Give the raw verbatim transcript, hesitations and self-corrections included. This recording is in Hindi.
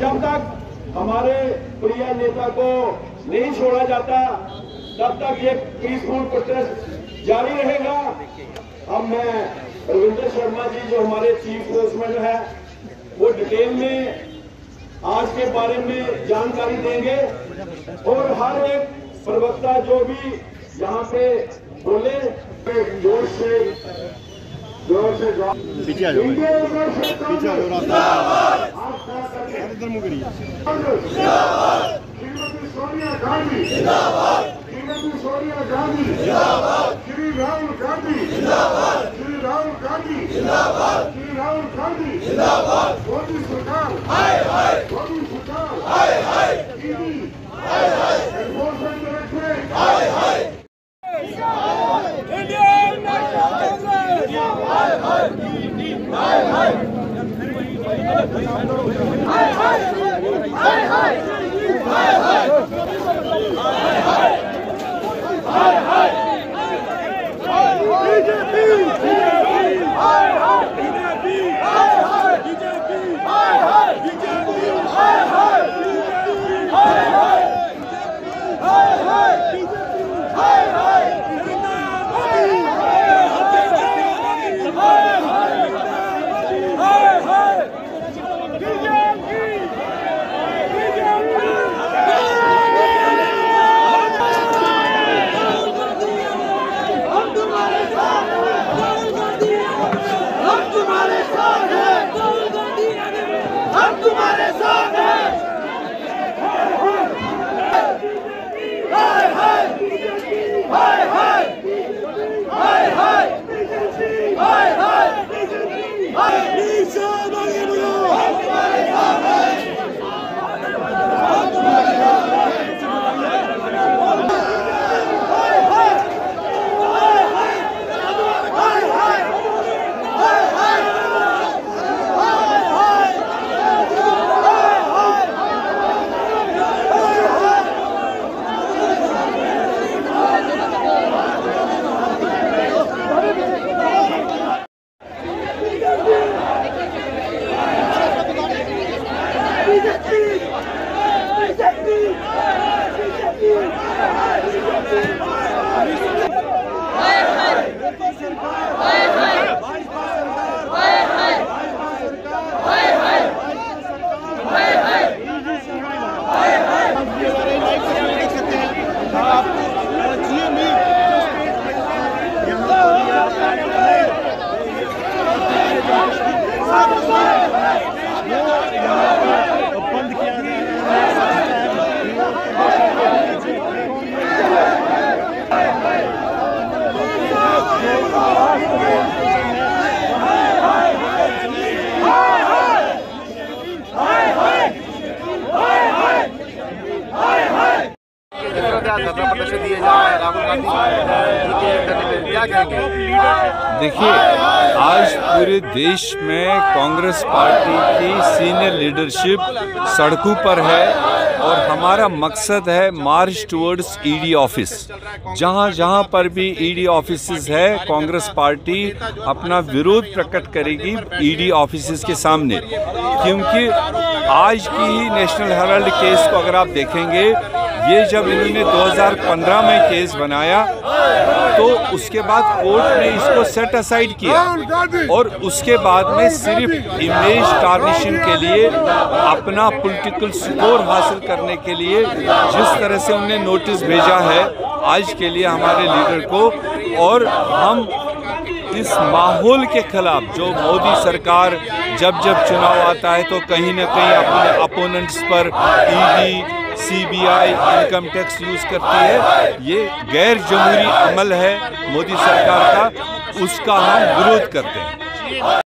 जब तक हमारे प्रिय नेता को नहीं छोड़ा जाता तब तक ये पीसफुल प्रोटेस्ट जारी रहेगा। अब मैं रविंद्र शर्मा जी जो हमारे चीफ स्पोक्समैन है वो डिटेल में आज के बारे में जानकारी देंगे और हर एक प्रवक्ता जो भी यहाँ पे बोले जोर से जोर से पीछे आ जाओ पीछे आ जाओ इधर मुंह करिए। श्रीमती सोनिया गांधी जिंदाबाद, श्रीमती सोनिया गांधी जिंदाबाद, श्री राहुल गांधी जिंदाबाद, श्री राहुल गांधी जिंदाबाद, श्री राहुल गांधी जिंदाबाद, मोदी सरकार हाय हाय, मोदी सरकार हाय हाय, दीदी हाय हाय, एनफोर्समेंट डायरेक्टरेट हाय हाय, इंडियन नेशनल कांग्रेस हाय हाय, हाय हाय, हाय हाय, हाय हाय, हाय हाय, हाय हाय, बीजेपी हाय हाय, बीजेपी हाय हाय, बीजेपी हाय हाय, बीजेपी हाय हाय, हाय हाय, हाय हाय, बीजेपी हाय हाय, दिए जा रहे हैं राहुल गांधी क्या कहेंगे? देखिए, आज पूरे देश में कांग्रेस पार्टी की सीनियर लीडरशिप सड़कों पर है और हमारा मकसद है मार्च टुवर्ड्स ईडी ऑफिस। जहां जहां पर भी ईडी ऑफिसेस है, कांग्रेस पार्टी अपना विरोध प्रकट करेगी ईडी ऑफिसेस के सामने, क्योंकि आज की ही नेशनल हेराल्ड केस को अगर आप देखेंगे, ये जब इन्होंने दो हज़ार पंद्रह में केस बनाया तो उसके बाद कोर्ट ने इसको सेट असाइड किया और उसके बाद में सिर्फ इमेज टार्निशिंग के लिए, अपना पॉलिटिकल स्कोर हासिल करने के लिए जिस तरह से उन्होंने नोटिस भेजा है आज के लिए हमारे लीडर को, और हम इस माहौल के खिलाफ जो मोदी सरकार जब जब चुनाव आता है तो कहीं ना कहीं अपने अपोनेंट्स पर ED, CBI, income tax use करती है, ये गैर जमहूरी अमल है मोदी सरकार का, उसका हम विरोध करते हैं।